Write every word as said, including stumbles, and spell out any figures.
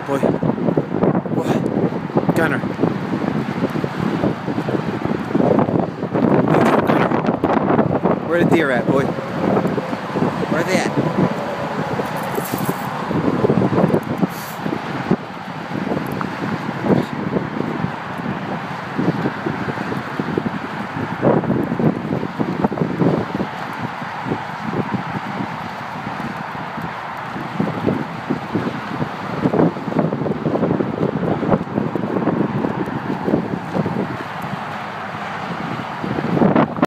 boy. What? Gunnar. Gunnar. Where the deer at, boy? Where are they at?